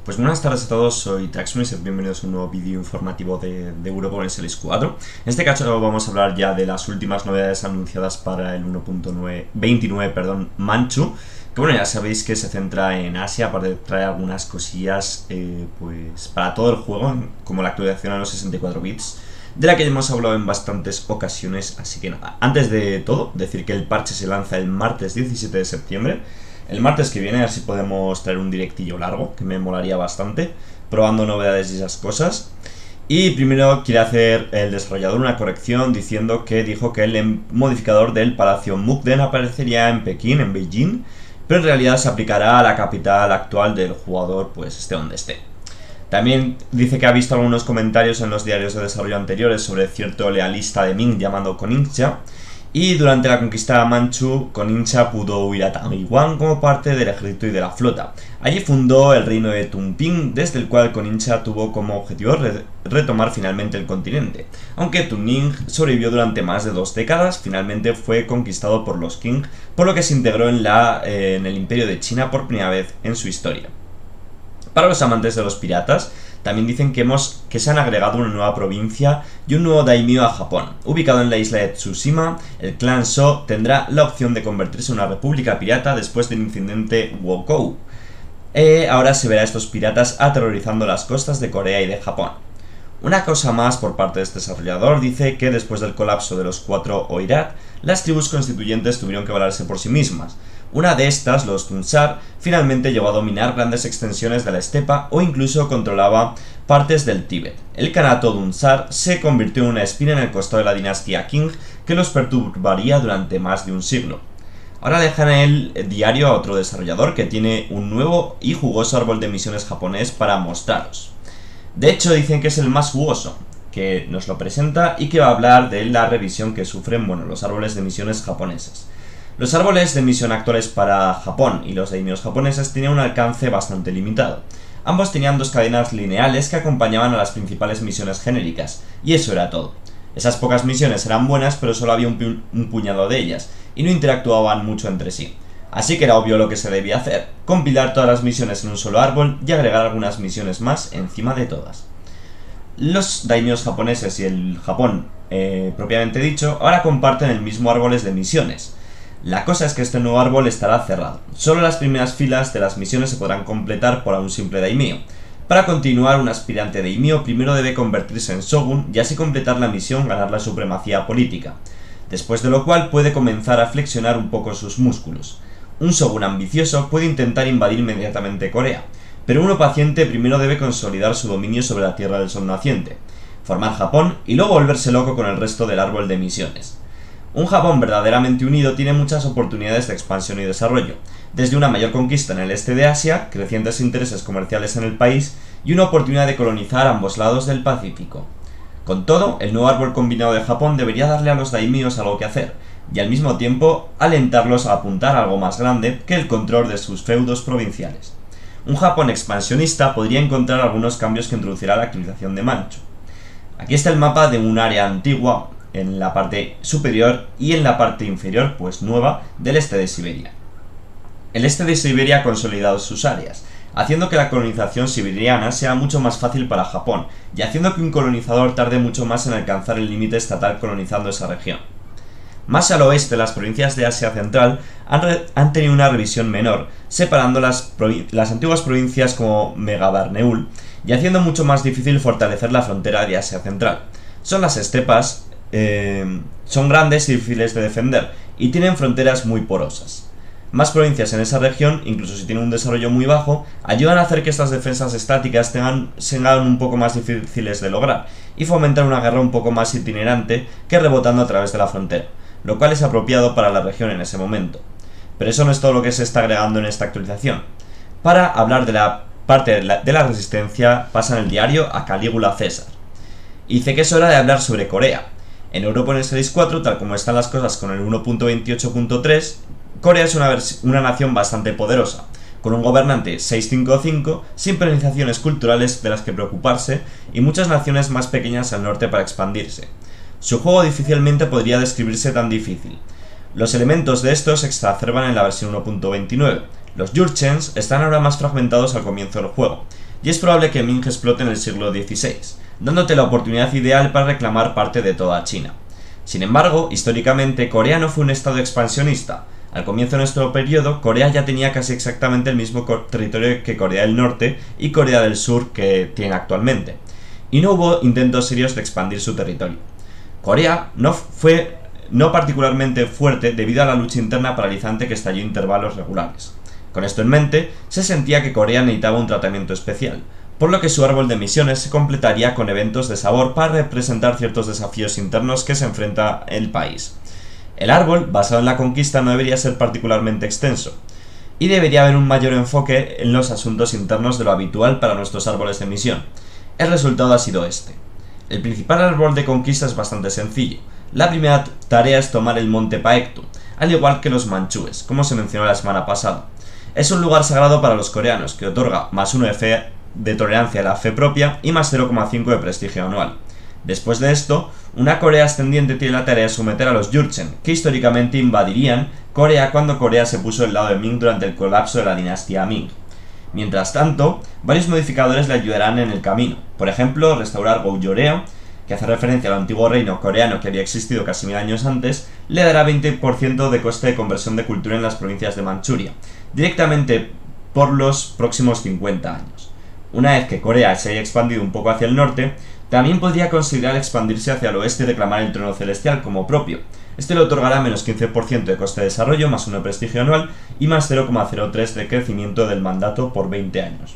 Pues buenas tardes a todos, soy Traxxon y bienvenidos a un nuevo vídeo informativo de Europa Universalis 4. En este caso vamos a hablar ya de las últimas novedades anunciadas para el 1.29 Manchu, que bueno, ya sabéis que se centra en Asia, aparte de traer algunas cosillas pues para todo el juego, como la actualización a los 64 bits, de la que ya hemos hablado en bastantes ocasiones. Así que nada, antes de todo, decir que el parche se lanza el martes 17 de septiembre. El martes que viene, a ver si podemos traer un directillo largo, que me molaría bastante, probando novedades y esas cosas. Y primero quiere hacer el desarrollador una corrección diciendo que dijo que el modificador del Palacio Mukden aparecería en Pekín, en Beijing, pero en realidad se aplicará a la capital actual del jugador, pues esté donde esté. También dice que ha visto algunos comentarios en los diarios de desarrollo anteriores sobre cierto lealista de Ming llamado Konincha. Y durante la conquista de Manchu, Konincha pudo huir a Taiwán como parte del ejército y de la flota. Allí fundó el reino de Tunping, desde el cual Konincha tuvo como objetivo retomar finalmente el continente. Aunque Tunning sobrevivió durante más de 2 décadas, finalmente fue conquistado por los Qing, por lo que se integró en el imperio de China por primera vez en su historia. Para los amantes de los piratas, también dicen que se han agregado una nueva provincia y un nuevo daimyo a Japón. Ubicado en la isla de Tsushima, el clan Sho tendrá la opción de convertirse en una república pirata después del incidente Wokou. Ahora se verá a estos piratas aterrorizando las costas de Corea y de Japón. Una cosa más por parte de este desarrollador dice que después del colapso de los 4 Oirat, las tribus constituyentes tuvieron que valerse por sí mismas. Una de estas, los Tunsar, finalmente llegó a dominar grandes extensiones de la estepa o incluso controlaba partes del Tíbet. El Kanato Tunsar se convirtió en una espina en el costado de la dinastía Qing que los perturbaría durante más de un siglo. Ahora dejan el diario a otro desarrollador que tiene un nuevo y jugoso árbol de misiones japonés para mostraros. De hecho, dicen que es el más jugoso, que nos lo presenta y que va a hablar de la revisión que sufren los árboles de misiones japoneses. Los árboles de misión actuales para Japón y los daimyos japoneses tenían un alcance bastante limitado. Ambos tenían 2 cadenas lineales que acompañaban a las principales misiones genéricas, y eso era todo. Esas pocas misiones eran buenas, pero solo había un puñado de ellas, y no interactuaban mucho entre sí. Así que era obvio lo que se debía hacer: compilar todas las misiones en un solo árbol y agregar algunas misiones más encima de todas. Los daimyos japoneses y el Japón, propiamente dicho, ahora comparten el mismo árbol de misiones. La cosa es que este nuevo árbol estará cerrado. Solo las primeras filas de las misiones se podrán completar por un simple daimyo. Para continuar, un aspirante daimyo primero debe convertirse en shogun y así completar la misión, ganar la supremacía política. Después de lo cual puede comenzar a flexionar un poco sus músculos. Un shogun ambicioso puede intentar invadir inmediatamente Corea, pero uno paciente primero debe consolidar su dominio sobre la Tierra del Sol naciente, formar Japón y luego volverse loco con el resto del árbol de misiones. Un Japón verdaderamente unido tiene muchas oportunidades de expansión y desarrollo, desde una mayor conquista en el este de Asia, crecientes intereses comerciales en el país y una oportunidad de colonizar ambos lados del Pacífico. Con todo, el nuevo árbol combinado de Japón debería darle a los daimyos algo que hacer, y al mismo tiempo alentarlos a apuntar a algo más grande que el control de sus feudos provinciales. Un Japón expansionista podría encontrar algunos cambios que introducirá la actualización de Manchu. Aquí está el mapa de un área antigua en la parte superior y en la parte inferior, pues nueva, del este de Siberia. El este de Siberia ha consolidado sus áreas, haciendo que la colonización siberiana sea mucho más fácil para Japón, y haciendo que un colonizador tarde mucho más en alcanzar el límite estatal colonizando esa región. Más al oeste, las provincias de Asia Central han tenido una revisión menor, separando las antiguas provincias como Megabarneul y haciendo mucho más difícil fortalecer la frontera de Asia Central. Las estepas son grandes y difíciles de defender, y tienen fronteras muy porosas. Más provincias en esa región, incluso si tienen un desarrollo muy bajo, ayudan a hacer que estas defensas estáticas sean un poco más difíciles de lograr, y fomentan una guerra un poco más itinerante que rebotando a través de la frontera, lo cual es apropiado para la región en ese momento. Pero eso no es todo lo que se está agregando en esta actualización. Para hablar de la parte de la resistencia, pasan el diario a Calígula César. Y dice que es hora de hablar sobre Corea. En Europa Universalis 4, tal como están las cosas con el 1.28.3, Corea es una nación bastante poderosa, con un gobernante 655, sin penalizaciones culturales de las que preocuparse y muchas naciones más pequeñas al norte para expandirse. Su juego difícilmente podría describirse tan difícil. Los elementos de estos se exacerban en la versión 1.29. Los Jurchens están ahora más fragmentados al comienzo del juego. y es probable que Ming explote en el siglo XVI, dándote la oportunidad ideal para reclamar parte de toda China. Sin embargo, históricamente Corea no fue un estado expansionista. Al comienzo de nuestro periodo, Corea ya tenía casi exactamente el mismo territorio que Corea del Norte y Corea del Sur que tiene actualmente, y no hubo intentos serios de expandir su territorio. Corea no fue particularmente fuerte debido a la lucha interna paralizante que estalló a intervalos regulares. Con esto en mente, se sentía que Corea necesitaba un tratamiento especial, por lo que su árbol de misiones se completaría con eventos de sabor para representar ciertos desafíos internos que se enfrenta el país. El árbol, basado en la conquista, no debería ser particularmente extenso, y debería haber un mayor enfoque en los asuntos internos de lo habitual para nuestros árboles de misión. El resultado ha sido este. El principal árbol de conquista es bastante sencillo. La primera tarea es tomar el monte Paektu, al igual que los manchúes, como se mencionó la semana pasada. Es un lugar sagrado para los coreanos, que otorga +1 de tolerancia a la fe propia y +0,5 de prestigio anual. Después de esto, una Corea ascendiente tiene la tarea de someter a los Jurchen, que históricamente invadirían Corea cuando Corea se puso del lado de Ming durante el colapso de la dinastía Ming. Mientras tanto, varios modificadores le ayudarán en el camino. Por ejemplo, restaurar Goguryeo, que hace referencia al antiguo reino coreano que había existido casi 1000 años antes, le dará 20% de coste de conversión de cultura en las provincias de Manchuria, directamente por los próximos 50 años. Una vez que Corea se haya expandido un poco hacia el norte, también podría considerar expandirse hacia el oeste y reclamar el trono celestial como propio. Este le otorgará -15% de coste de desarrollo, +1 de prestigio anual y +0,03 de crecimiento del mandato por 20 años.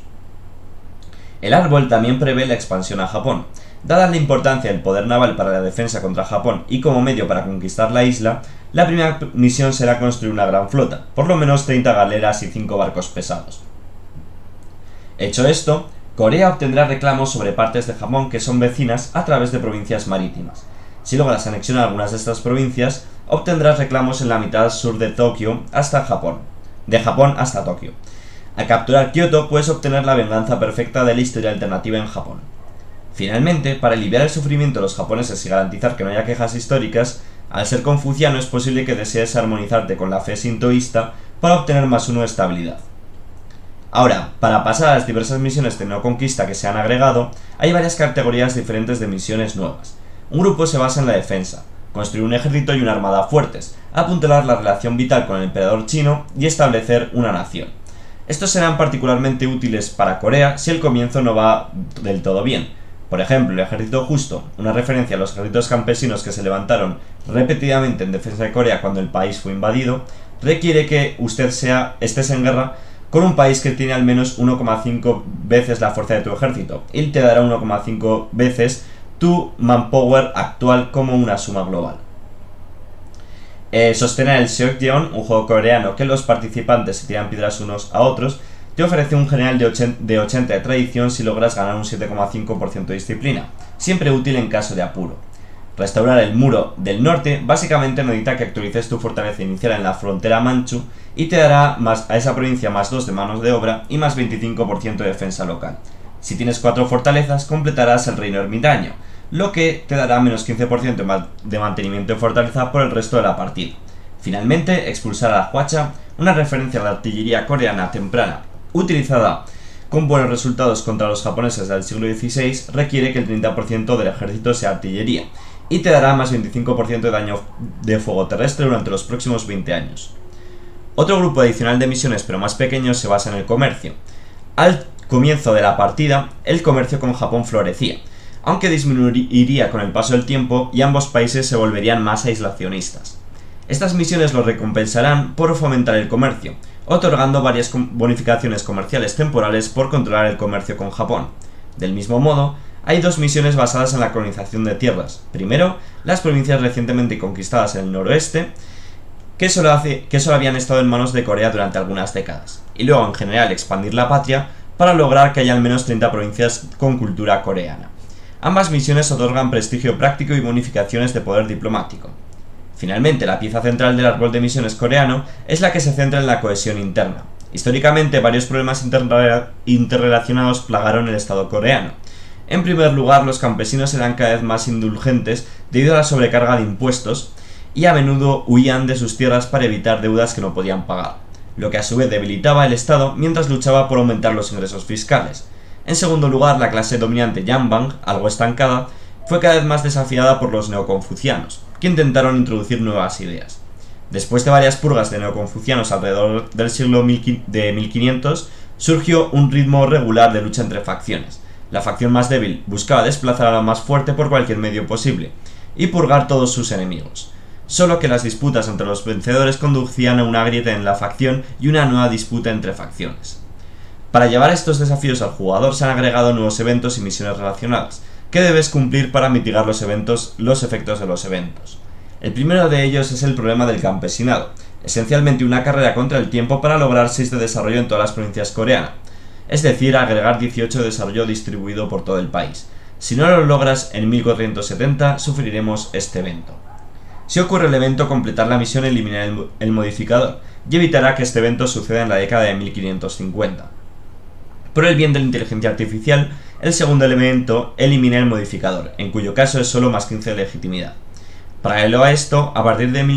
El árbol también prevé la expansión a Japón. Dada la importancia del poder naval para la defensa contra Japón y como medio para conquistar la isla, la primera misión será construir una gran flota, por lo menos 30 galeras y 5 barcos pesados. Hecho esto, Corea obtendrá reclamos sobre partes de Japón que son vecinas a través de provincias marítimas. Si logras anexionar algunas de estas provincias, obtendrás reclamos en la mitad sur de Tokio hasta Japón. De Japón hasta Tokio. Al capturar Kioto puedes obtener la venganza perfecta de la historia alternativa en Japón. Finalmente, para aliviar el sufrimiento de los japoneses y garantizar que no haya quejas históricas, al ser confuciano es posible que desees armonizarte con la fe sintoísta para obtener +1 de estabilidad. Ahora, para pasar a las diversas misiones de no conquista que se han agregado, hay varias categorías diferentes de misiones nuevas. Un grupo se basa en la defensa, construir un ejército y una armada fuertes, apuntalar la relación vital con el emperador chino y establecer una nación. Estos serán particularmente útiles para Corea si el comienzo no va del todo bien. Por ejemplo, el ejército justo, una referencia a los ejércitos campesinos que se levantaron repetidamente en defensa de Corea cuando el país fue invadido, requiere que estés en guerra con un país que tiene al menos 1,5 veces la fuerza de tu ejército, y te dará 1,5 veces tu manpower actual como una suma global. Sostener el Seokjeon, un juego coreano que los participantes se tiran piedras unos a otros, te ofrece un general de 80 de tradición si logras ganar un 7,5% de disciplina, siempre útil en caso de apuro. Restaurar el muro del norte básicamente necesita que actualices tu fortaleza inicial en la frontera manchu y te dará a esa provincia +2 de manos de obra y +25% de defensa local. Si tienes 4 fortalezas completarás el reino ermitaño, lo que te dará -15% de mantenimiento de fortaleza por el resto de la partida. Finalmente, expulsar a la Hwacha, una referencia a la artillería coreana temprana utilizada con buenos resultados contra los japoneses del siglo XVI, requiere que el 30% del ejército sea artillería, y te dará +25% de daño de fuego terrestre durante los próximos 20 años. Otro grupo adicional de misiones, pero más pequeño, se basa en el comercio. Al comienzo de la partida, el comercio con Japón florecía, aunque disminuiría con el paso del tiempo y ambos países se volverían más aislacionistas. Estas misiones lo recompensarán por fomentar el comercio, otorgando varias bonificaciones comerciales temporales por controlar el comercio con Japón. Del mismo modo, hay 2 misiones basadas en la colonización de tierras. Primero, las provincias recientemente conquistadas en el noroeste, que solo habían estado en manos de Corea durante algunas décadas. Y luego, en general, expandir la patria para lograr que haya al menos 30 provincias con cultura coreana. Ambas misiones otorgan prestigio práctico y bonificaciones de poder diplomático. Finalmente, la pieza central del árbol de misiones coreano es la que se centra en la cohesión interna. Históricamente, varios problemas interrelacionados plagaron el Estado coreano. En primer lugar, los campesinos eran cada vez más indulgentes debido a la sobrecarga de impuestos y a menudo huían de sus tierras para evitar deudas que no podían pagar, lo que a su vez debilitaba el Estado mientras luchaba por aumentar los ingresos fiscales. En segundo lugar, la clase dominante Yanbang, algo estancada, fue cada vez más desafiada por los neoconfucianos, que intentaron introducir nuevas ideas. Después de varias purgas de neoconfucianos alrededor del siglo de 1500, surgió un ritmo regular de lucha entre facciones. La facción más débil buscaba desplazar a la más fuerte por cualquier medio posible, y purgar todos sus enemigos. Solo que las disputas entre los vencedores conducían a una grieta en la facción y una nueva disputa entre facciones. Para llevar estos desafíos al jugador se han agregado nuevos eventos y misiones relacionadas, que debes cumplir para mitigar los efectos de los eventos. El primero de ellos es el problema del campesinado, esencialmente una carrera contra el tiempo para lograr 6 de desarrollo en todas las provincias coreanas, es decir, agregar 18 de desarrollo distribuido por todo el país. Si no lo logras en 1470, sufriremos este evento. Si ocurre el evento, completar la misión eliminará el modificador y evitará que este evento suceda en la década de 1550. Por el bien de la inteligencia artificial, el segundo elemento elimina el modificador, en cuyo caso es solo más 15 de legitimidad. Paralelo a esto, a partir de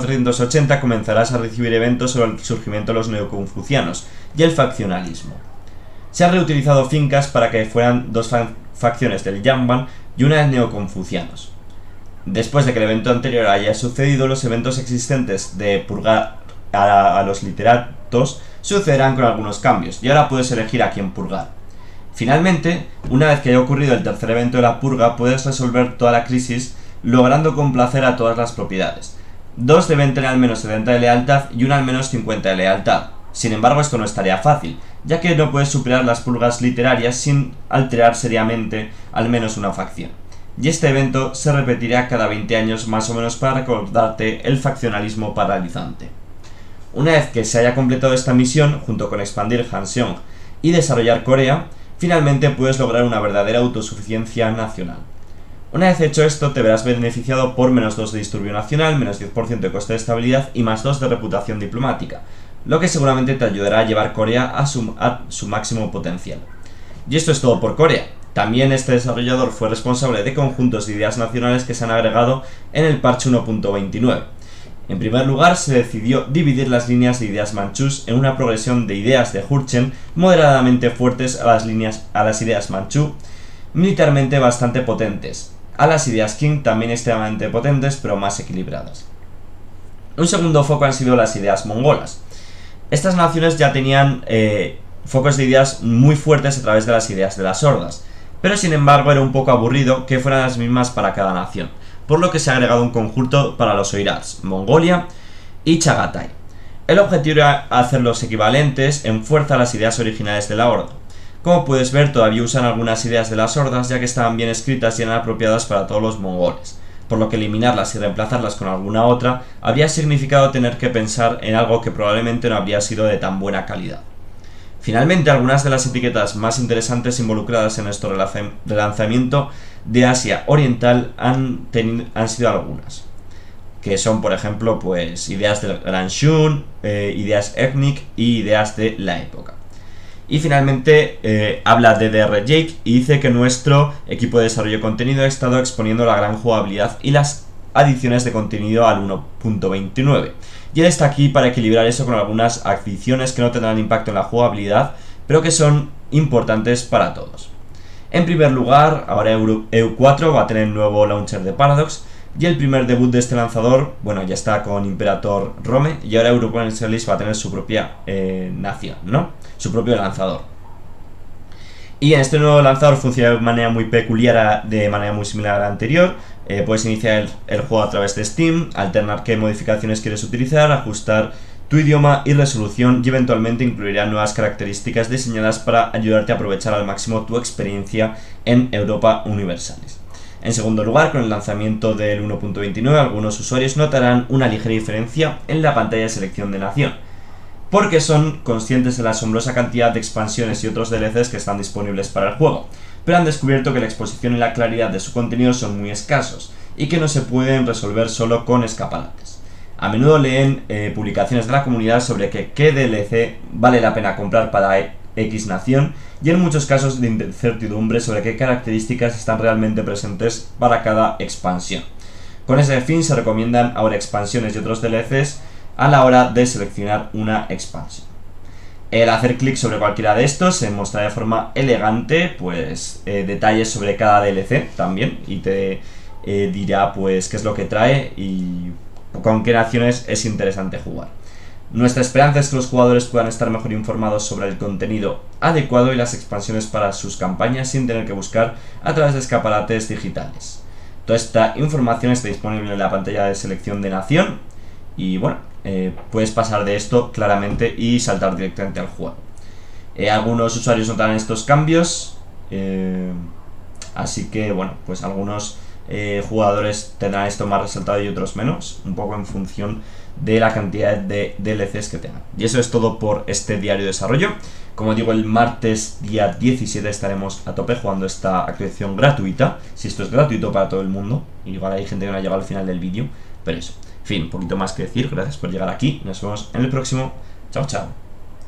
1480 comenzarás a recibir eventos sobre el surgimiento de los neoconfucianos y el faccionalismo. Se han reutilizado fincas para que fueran dos facciones del Yanban y una de neoconfucianos. Después de que el evento anterior haya sucedido, los eventos existentes de purgar a los literatos sucederán con algunos cambios, y ahora puedes elegir a quién purgar. Finalmente, una vez que haya ocurrido el tercer evento de la purga, puedes resolver toda la crisis logrando complacer a todas las propiedades. 2 deben tener al menos 70 de lealtad y una al menos 50 de lealtad. Sin embargo, esto no es tarea fácil, ya que no puedes superar las purgas literarias sin alterar seriamente al menos una facción. Y este evento se repetirá cada 20 años más o menos para recordarte el faccionalismo paralizante. Una vez que se haya completado esta misión, junto con expandir Hanseong y desarrollar Corea, finalmente puedes lograr una verdadera autosuficiencia nacional. Una vez hecho esto, te verás beneficiado por menos 2 de disturbio nacional, menos 10% de coste de estabilidad y más 2 de reputación diplomática, lo que seguramente te ayudará a llevar Corea a su máximo potencial. Y esto es todo por Corea. También este desarrollador fue responsable de conjuntos de ideas nacionales que se han agregado en el parche 1.29. En primer lugar, se decidió dividir las líneas de ideas manchús en una progresión de ideas de Jurchen moderadamente fuertes a las ideas manchú, militarmente bastante potentes, a las ideas Qing también extremadamente potentes pero más equilibradas. Un segundo foco han sido las ideas mongolas. Estas naciones ya tenían focos de ideas muy fuertes a través de las ideas de las hordas, pero sin embargo era un poco aburrido que fueran las mismas para cada nación, por lo que se ha agregado un conjunto para los oirats, Mongolia y Chagatai. El objetivo era hacerlos equivalentes en fuerza a las ideas originales de la horda. Como puedes ver, todavía usan algunas ideas de las hordas ya que estaban bien escritas y eran apropiadas para todos los mongoles, por lo que eliminarlas y reemplazarlas con alguna otra habría significado tener que pensar en algo que probablemente no habría sido de tan buena calidad. Finalmente, algunas de las etiquetas más interesantes involucradas en nuestro relanzamiento de Asia Oriental han sido algunas, que son, por ejemplo, pues ideas del Gran Shun, ideas ethnic y ideas de la época. Y finalmente habla de DR Jake y dice que nuestro equipo de desarrollo de contenido ha estado exponiendo la gran jugabilidad y las adiciones de contenido al 1.29. Y él está aquí para equilibrar eso con algunas adiciones que no tendrán impacto en la jugabilidad, pero que son importantes para todos. En primer lugar, ahora EU4 va a tener el nuevo launcher de Paradox, y el primer debut de este lanzador, bueno, ya está con Imperator Rome, y ahora European Series va a tener su propia nación, ¿no? Su propio lanzador. Y en este nuevo lanzador funciona de manera muy peculiar, de manera muy similar a la anterior. Puedes iniciar el juego a través de Steam, alternar qué modificaciones quieres utilizar, ajustar tu idioma y resolución, y eventualmente incluirá nuevas características diseñadas para ayudarte a aprovechar al máximo tu experiencia en Europa Universalis. En segundo lugar, con el lanzamiento del 1.29, algunos usuarios notarán una ligera diferencia en la pantalla de selección de nación, porque son conscientes de la asombrosa cantidad de expansiones y otros DLCs que están disponibles para el juego, pero han descubierto que la exposición y la claridad de su contenido son muy escasos y que no se pueden resolver solo con escaparates. A menudo leen publicaciones de la comunidad sobre qué DLC vale la pena comprar para X nación, y en muchos casos de incertidumbre sobre qué características están realmente presentes para cada expansión. Con ese fin se recomiendan ahora expansiones y otros DLCs a la hora de seleccionar una expansión. El hacer clic sobre cualquiera de estos se mostrará de forma elegante pues detalles sobre cada DLC también, y te dirá pues qué es lo que trae y con qué naciones es interesante jugar. Nuestra esperanza es que los jugadores puedan estar mejor informados sobre el contenido adecuado y las expansiones para sus campañas sin tener que buscar a través de escaparates digitales. Toda esta información está disponible en la pantalla de selección de nación y bueno, puedes pasar de esto claramente y saltar directamente al juego. Algunos usuarios notarán estos cambios, así que bueno, pues algunos jugadores tendrán esto más resaltado y otros menos, un poco en función de la cantidad de DLCs que tengan. Y eso es todo por este diario de desarrollo. Como digo, el martes día 17 estaremos a tope jugando esta actualización gratuita, si esto es gratuito para todo el mundo. Igual hay gente que no ha llegado al final del vídeo, pero eso. En fin, un poquito más que decir. Gracias por llegar aquí. Nos vemos en el próximo. Chao, chao.